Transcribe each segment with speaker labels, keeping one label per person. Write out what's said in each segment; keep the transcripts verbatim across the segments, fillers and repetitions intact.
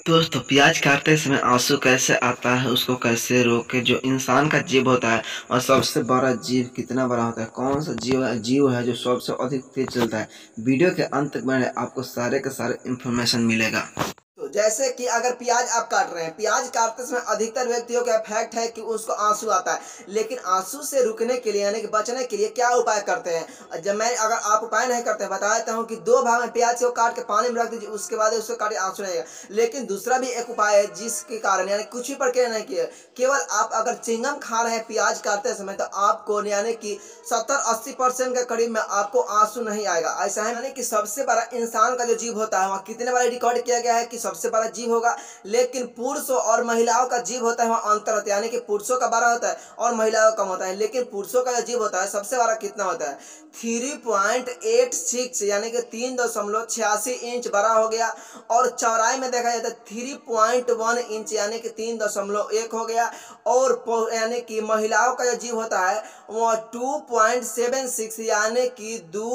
Speaker 1: दोस्तों प्याज काटते समय आंसू कैसे आता है, उसको कैसे रोके। जो इंसान का जीव होता है और सबसे बड़ा जीव कितना बड़ा होता है, कौन सा जीव है जीव है जो सबसे अधिक तेज चलता है। वीडियो के अंत तक बने, आपको सारे के सारे इन्फॉर्मेशन मिलेगा।
Speaker 2: तो जैसे कि अगर प्याज आप काट रहे हैं, प्याज काटते समय अधिकतर व्यक्तियों का फैक्ट है कि उसको आंसू आता है, लेकिन आंसू से रुकने के लिए यानी कि बचने के लिए क्या उपाय करते हैं। जब मैं अगर आप उपाय नहीं करते हैं, बता देता हूं कि दो भाग में प्याज को काट के पानी में रख दीजिए, उसके बाद उसको काटे आंसू नहीं आएगा। लेकिन दूसरा भी एक उपाय है जिसके कारण यानी कुछ भी प्रक्रिया नहीं किए, केवल आप अगर चिंगम खा रहे हैं प्याज काटते समय तो आपको यानी कि सत्तर अस्सी परसेंट के करीब में आपको आंसू नहीं आएगा। ऐसा है यानी कि सबसे बड़ा इंसान का जो जीव होता है वहाँ कितने बार रिकॉर्ड किया गया है कि सबसे बड़ा जीव होगा, लेकिन पुरुषों और महिलाओं का जीव होता है वहाँ अंतर होता है, यानी कि पुरुषों का बड़ा होता है और महिलाओं का कम होता है। लेकिन पुरुषों का जो जीव होता है सबसे बड़ा कितना होता है, थ्री पॉइंट एट सिक्स यानी कि तीन दशमलव छियासी इंच बड़ा हो गया। और चौड़ाई में देखा जाता है थ्री पॉइंट वन इंच यानी कि तीन दशमलव एक हो गया। और यानी कि महिलाओं का जो जीव होता है वह टू पॉइंट सेवन सिक्स यानी कि दो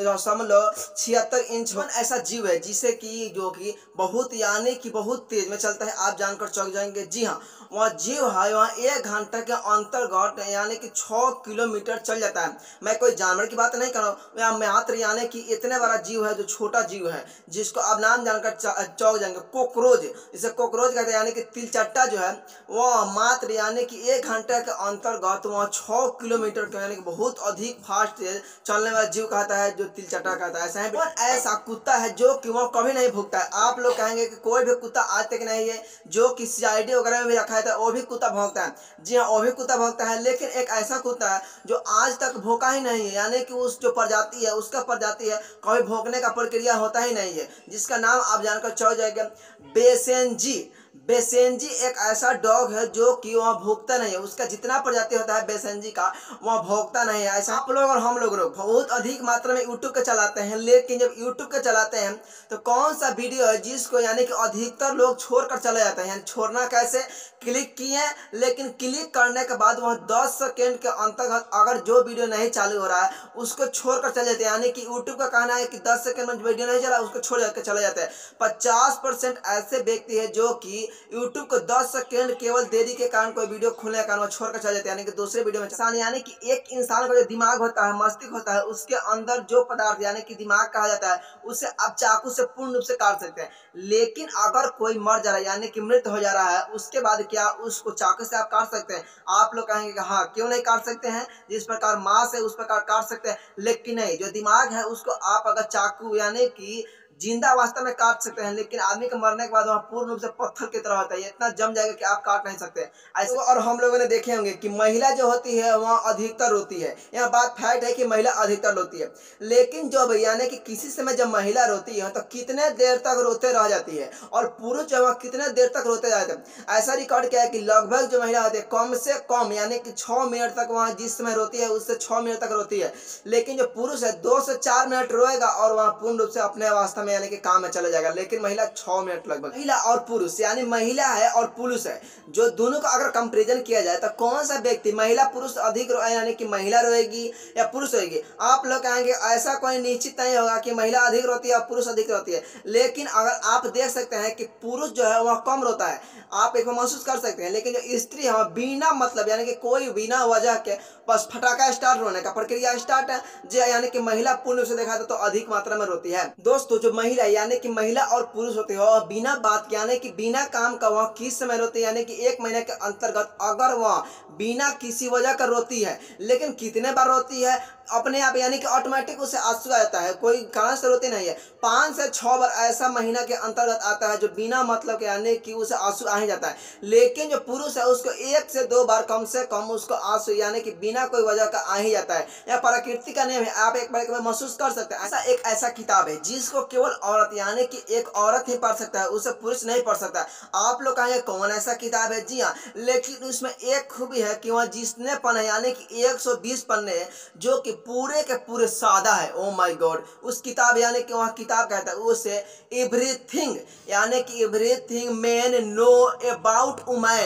Speaker 2: दशमलव छिहत्तर इंच ऐसा जीव है जिसे कि जो कि बहुत यानी कि बहुत तेज में चलता है। आप जानकर चौंक जाएंगे, जी हाँ, वह जीव है वहाँ एक घंटा के अंतर्गत यानी कि छः किलोमीटर चल जाता है। मैं कोई जानवर की बात नहीं कर रहा हूँ, यहाँ मात्र यानी कि इतने बड़ा जीव है जो छोटा जीव है जिसको आप नाम जानकर चौंक जाएंगे, कोकरोच। इसे कोकरोच कहते हैं, यानी कि तिलचट्टा जो है वह मात्र यानी कि एक घंटे के अंतर्गत वह छः किलोमीटर के यानी कि बहुत अधिक फास्ट चलने वाला जीव कहता है जो तिलचट्टा कहता है। ऐसा है ऐसा कुत्ता है जो कि वह कभी नहीं भूखता है। आप लोग कहेंगे कि कोई भी कुत्ता आज तक नहीं है जो कि सीआईडी वगैरह में भी रखा है वो भी कुत्ता भौंकता है। जी हाँ, वो भी कुत्ता भौंकता है, लेकिन एक ऐसा कुत्ता है जो आज तक भौंका ही नहीं है, यानी कि उस जो प्रजाति है उसका प्रजाति है कभी भौंकने का प्रक्रिया होता ही नहीं है, जिसका नाम आप जानकर चौंक जाएंगे, बेसेंजी। बेसेंजी एक ऐसा डॉग है जो कि वहाँ भौंकता नहीं है, उसका जितना प्रजाति होता है बेसेंजी का वहाँ भौंकता नहीं है। ऐसा आप लोग और हम लोग लोग बहुत अधिक मात्रा में यूट्यूब के चलाते हैं, लेकिन जब यूट्यूब के चलाते हैं तो कौन सा वीडियो है जिसको यानी कि अधिकतर लोग छोड़कर चले जाते हैं। यानी छोड़ना कैसे, क्लिक किए लेकिन क्लिक करने के बाद वह दस सेकेंड के अंतर्गत अगर जो वीडियो नहीं चालू हो रहा है उसको छोड़कर चले जाते हैं। यानी कि यूट्यूब का कहना है कि दस सेकेंड में वीडियो नहीं चला उसको छोड़ कर चले जाते हैं। पचास परसेंट ऐसे व्यक्ति है जो कि यूट्यूब को दस सेकेंड केवल देरी के कारण कोई वीडियो खुलने के कारण छोड़कर चले जाते हैं, यानी कि दूसरे वीडियो में इंसान यानी कि एक इंसान का जो दिमाग होता है, मस्तिष्क होता है, उसके अंदर जो पदार्थ यानी कि दिमाग कहा जाता है उसे आप चाकू से पूर्ण रूप से काट सकते हैं। लेकिन अगर कोई मर जा रहा है यानी कि मृत हो जा रहा है उसके बाद क्या उसको चाकू से आप काट सकते हैं? आप लोग कहेंगे कि हाँ, क्यों नहीं काट सकते हैं, जिस प्रकार मांस है उस प्रकार काट सकते हैं, लेकिन नहीं, जो दिमाग है उसको आप अगर चाकू यानी कि जिंदा अवस्था में काट सकते हैं, लेकिन आदमी के मरने के बाद वहाँ पूर्ण रूप से पत्थर की तरह होता है, इतना जम जाएगा कि आप काट नहीं सकते ऐसे। और हम लोगों ने देखे होंगे कि महिला जो होती है वहाँ अधिकतर रोती है। यह बात फैक्ट है कि महिला अधिकतर रोती है, लेकिन जब यानी कि किसी समय जब महिला रोती है तो कितने देर तक रोते रह जाती है और पुरुष जो है कितने देर तक रोते रहते हैं। ऐसा रिकॉर्ड किया है कि लगभग जो महिला होती है कम से कम यानी कि छः मिनट तक वहाँ जिस समय रोती है उससे छः मिनट तक रोती है, लेकिन जो पुरुष है दो से चार मिनट रोएगा और वहाँ पूर्ण रूप से अपने अवस्था यानी कि काम में चला जाएगा। लेकिन महिला छह मिनट लगभग। महिला और पुरुष यानी महिला है और पुरुष है, जो दोनों का अगर कंपैरिजन किया जाए तो कौन सा व्यक्ति महिला पुरुष अधिक यानी कि महिला रोएगी या पुरुष रोएगी? आप लोग कहेंगे ऐसा कोई निश्चित नहीं होगा कि महिला अधिक रोती है और पुरुष अधिक रोती है, लेकिन अगर आप देख सकते हैं कि पुरुष जो है वह कम रोता है, आप एक महसूस कर सकते हैं। लेकिन जो स्त्री है बिना मतलब यानी कि कोई बिना वजह के बस फटाका स्टार्ट होने का प्रक्रिया स्टार्ट है, जो यानी कि महिला पूर्ण से देखा तो अधिक मात्रा में रोती है। दोस्तों जो महिला यानी कि महिला और पुरुष होते हैं और बिना बात के यानी कि बिना काम का वह किस समय रोती है, यानी कि एक महीने के अंतर्गत अगर वह बिना किसी वजह का रोती है, लेकिन कितने बार रोती है अपने आप यानी कि ऑटोमेटिक उसे आंसू आ जाता है, कोई कारण से रोती नहीं है। पाँच से छः बार ऐसा महीना के अंतर्गत आता है जो बिना मतलब के यानी कि उसे आंसू आ ही जाता है। लेकिन जो पुरुष है उसको एक से दो बार कम से कम उसको आंसू यानी कि बिना कोई वजह का आ ही जाता है। यह प्रकृति का नियम है, आप एक बार महसूस कर सकते हैं। ऐसा एक ऐसा किताब है जिसको केवल औरत यानी कि एक औरत ही पढ़ सकता है, उसे पुरुष नहीं पढ़ सकता। आप लोग कहेंगे कौन ऐसा किताब है? जी हाँ, लेकिन उसमें एक खूबी है कि वह जिसने पढ़े यानी कि एक सौ बीस पन्ने जो कि पूरे के पूरे सादा है। ओ माय गॉड, उस किताब यानी कि वह किताब कहता है उसे एवरीथिंग यानी कि everything man know about women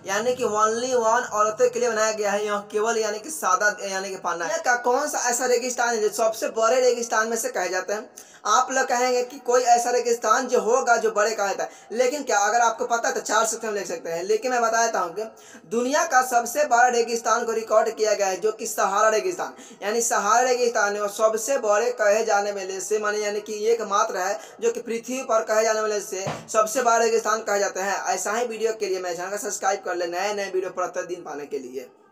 Speaker 2: यानी कि ओनली वन औरतों के लिए बनाया गया है। यहाँ केवल यानी कि सादा यानी कि पाना है। का कौन सा ऐसा रेगिस्तान है जो सबसे बड़े रेगिस्तान में से कहे जाते हैं? आप लोग कहेंगे कि कोई ऐसा रेगिस्तान जो होगा जो बड़े कहा जाता है, लेकिन क्या अगर आपको पता है तो चार सेक्शन में लिख सकते हैं। लेकिन मैं बता देता हूँ कि दुनिया का सबसे बड़ा रेगिस्तान को रिकॉर्ड किया गया है जो कि सहारा रेगिस्तान, यानी सहारा रेगिस्तान है और सबसे बड़े कहे जाने वाले से माने यानी कि एकमात्र है जो कि पृथ्वी पर कहे जाने वाले से सबसे बड़ा रेगिस्तान कहा जाता है। ऐसा ही वीडियो के लिए मेरे चैनल का सब्सक्राइब कर ले नए नए वीडियो प्रतिदिन पाने के लिए।